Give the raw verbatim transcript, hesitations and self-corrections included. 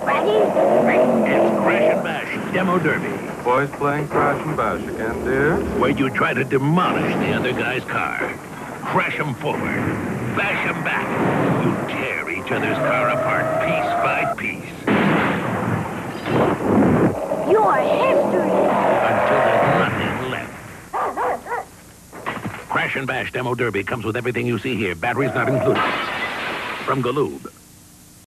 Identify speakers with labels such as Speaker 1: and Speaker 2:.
Speaker 1: ready?
Speaker 2: It's Crash and Bash Demo Derby,
Speaker 3: Boys playing Crash and Bash again, dear.
Speaker 2: where you try to demolish the other guy's car. Crash him forward, bash him back. You tear each other's car apart piece by piece.
Speaker 1: You're history.
Speaker 2: Until there's nothing left. Crash and Bash Demo Derby comes with everything you see here, batteries not included. From Galoob.